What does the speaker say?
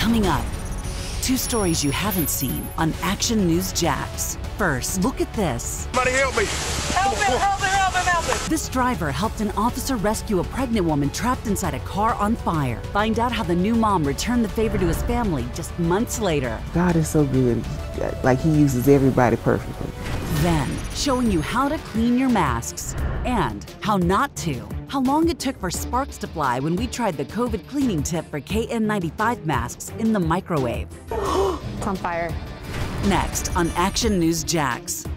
Coming up, two stories you haven't seen on Action News Jax. First, look at this. Somebody help me. Help him, help him, help him, help him. This driver helped an officer rescue a pregnant woman trapped inside a car on fire. Find out how the new mom returned the favor to his family just months later. God is so good. Like, he uses everybody perfectly. Then, showing you how to clean your masks and how not to. How long it took for sparks to fly when we tried the COVID cleaning tip for KN95 masks in the microwave. It's on fire. Next on Action News Jax.